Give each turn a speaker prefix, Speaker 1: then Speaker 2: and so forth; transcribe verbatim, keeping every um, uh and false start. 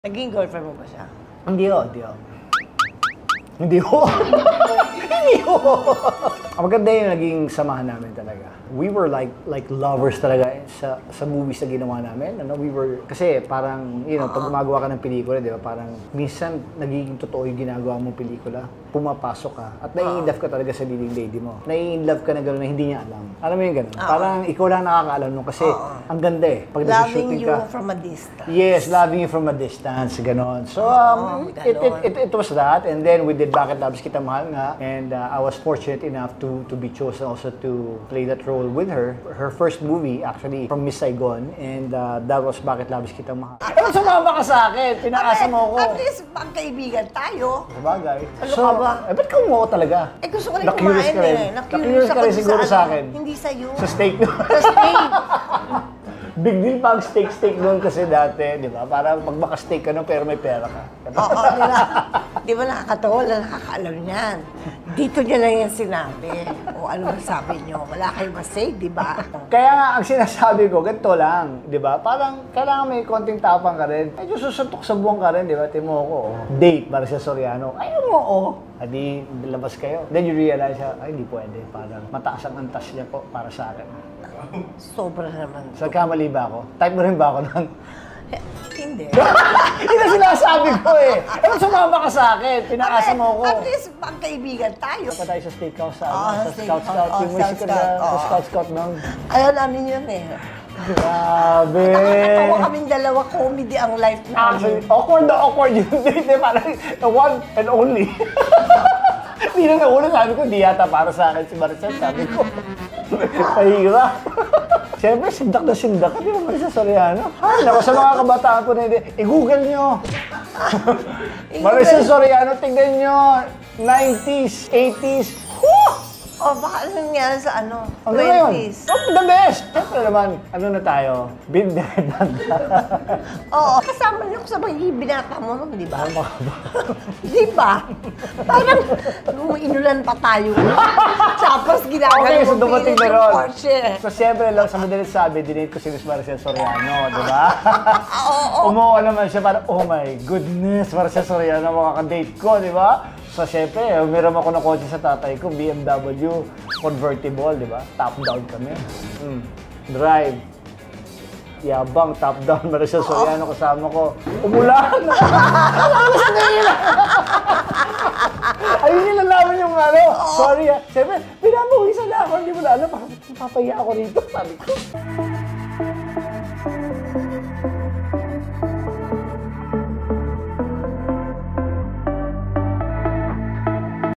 Speaker 1: Naging girlfriend mo ba siya?
Speaker 2: Hindi ho, hindi ho. Hindi ho. Hindi ho. Maganda yung naging samahan namin talaga. We were like like lovers talaga sa sa movies na ginawa namin. Ano, we were kasi parang, you know, pag gumagawa ka ng pelikula, 'di ba? Parang minsan nagiging totoo yung ginagawa mong pelikula. Pumapasok ka at nai-inlove ka talaga sa leading lady mo. Nai-inlove ka na gano'n na hindi niya alam. Alam mo yung gano'n? Parang ikaw lang nakakaalam nung kasi ang ganda eh. Pag
Speaker 1: Loving
Speaker 2: nag-shooting
Speaker 1: you
Speaker 2: ka.
Speaker 1: from a distance.
Speaker 2: Yes, loving you from a distance, gano'n. So, um, it, it, it, it was that. And then we did Bakit Labis Kita Mahal nga. And uh, I was fortunate enough to to be chosen also to play that role with her. Her first movie, actually, from Miss Saigon. And uh, that was Bakit Labis Kita Mahal. Eh, ba't sumama ka sa akin? Pinaasa mo ako.
Speaker 1: At least, magkaibigan tayo.
Speaker 2: Sabagay.
Speaker 1: Ano
Speaker 2: So,
Speaker 1: ka ba?
Speaker 2: eh, ba't ka umuo talaga?
Speaker 1: Eh, gusto ko rin
Speaker 2: Na-curious
Speaker 1: kumain
Speaker 2: ka rin.
Speaker 1: eh.
Speaker 2: Na-curious ka
Speaker 1: ako
Speaker 2: rin siguro
Speaker 1: sa
Speaker 2: sa
Speaker 1: ano,
Speaker 2: akin.
Speaker 1: Hindi sa'yo.
Speaker 2: Sa steak.
Speaker 1: Sa steak.
Speaker 2: Big deal pa ang steak-steak doon kasi dati, di ba? Para pag maka-steak ka no, pero may pera ka.
Speaker 1: Oo, di ba? Di ba nakakatawa? Wala nakakaalam niyan. Dito niya lang yan sinabi. O ano ba sabi niyo? Wala kayo masay, di ba?
Speaker 2: Kaya nga, ang sinasabi ko, ganito lang, di ba? Parang kailangan may konting tapang ka rin. Medyo susuntok sa buwan ka rin, di ba? Timo ko, oh. Date, Marcia Soriano. Ayaw mo, oh. Adi, labas kayo. Then you realize, ay, hindi pwede. Parang mataas ang antas niya po para sa akin.
Speaker 1: Sobra naman.
Speaker 2: So, kamali ba ako? Type mo rin ba ako nun?
Speaker 1: Hindi.
Speaker 2: Yun ang sinasabi ko eh. Ano sumama ka sa akin? Pinaasa mo ako.
Speaker 1: At least, magkaibigan tayo.
Speaker 2: Pa tayo sa steakhouse sa,
Speaker 1: Oo,
Speaker 2: ano, sa
Speaker 1: steak-
Speaker 2: Scout Scout.
Speaker 1: oo,
Speaker 2: Yung
Speaker 1: Scout
Speaker 2: musical na
Speaker 1: Scout,
Speaker 2: sa
Speaker 1: oo.
Speaker 2: Scout Scout nung.
Speaker 1: Ayaw namin yun eh.
Speaker 2: Grabe.
Speaker 1: Nakakatawa kaming dalawa, comedy ang life
Speaker 2: Actually,
Speaker 1: namin.
Speaker 2: awkward na awkward yung date eh. Parang the one and only. Hindi na nauna, sabi ko, di yata para sa akin si Maricel. Sabi ko, pahirap. Siyempre, sindak na sindak. Di ba Maricel Soriano? Ay, naku, sa mga kabataan po na hindi. I-google nyo. Maricel Soriano, tignan nyo. nineties, eighties. Woo!
Speaker 1: O, baka ano nangyari sa ano?
Speaker 2: Ang ganda yun.
Speaker 1: twenties.
Speaker 2: Oh, the best! Siyempre naman, ano na tayo? Been there, done that.
Speaker 1: Oo, kasama niyo ko sa mga binata mo nun, di ba?
Speaker 2: Tama ka ba?
Speaker 1: Di ba? Parang nung inulan pa tayo. Tapos ginagawa
Speaker 2: Okay, so
Speaker 1: mo
Speaker 2: dumating
Speaker 1: pilit
Speaker 2: na
Speaker 1: yung
Speaker 2: ron.
Speaker 1: Porsche.
Speaker 2: So, siyempre lang, sa madalit sabi, dinate ko si Miss Maricel Soriano, di ba?
Speaker 1: Oo, oo.
Speaker 2: Umuha naman siya parang, oh my goodness, Maricel Soriano, makaka-date ko, di ba? So, siyempre, umiram ako ng kotse sa tatay ko, B M W, convertible, di ba? Top down kami. Mm. Drive. Yabang, top down, Maricel Soriano, kasama ko. Umulan! Ayun yung nalaman yung ano. Sorry ah. Siyempre, pinapawisan na ako. Hindi mo na alam. Parang papahiya ako rito. Sabi ko.